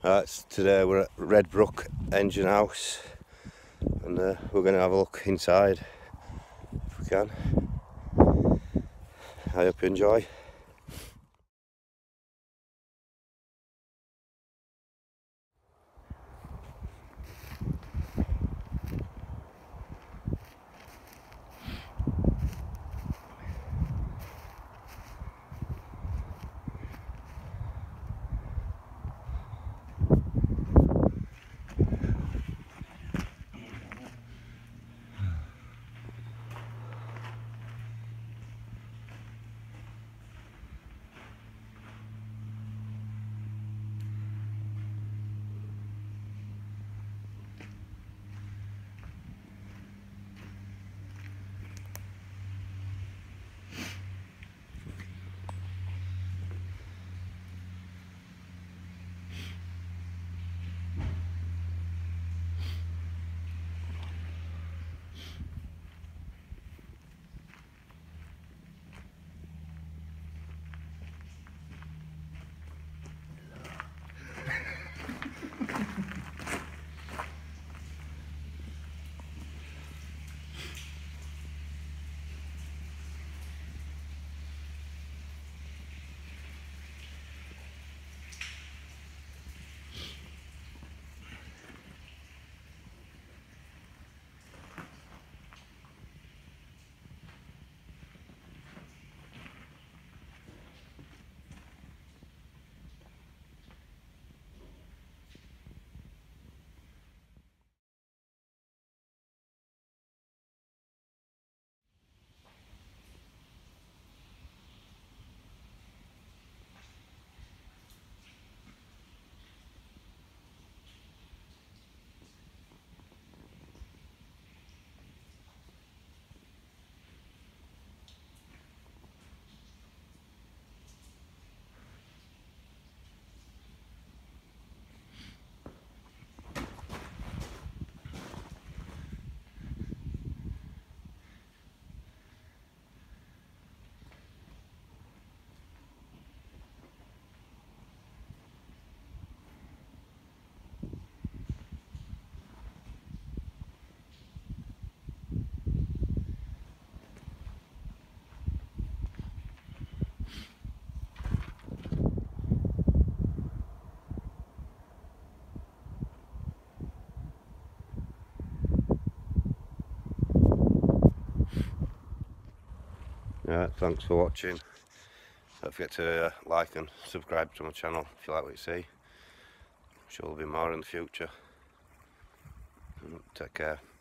Today we're at RedBrook Engine house, and we're going to have a look inside if we can. I hope you enjoy. Thanks for watching. Don't forget to like and subscribe to my channel if you like what you see. I'm sure there'll be more in the future. Take care.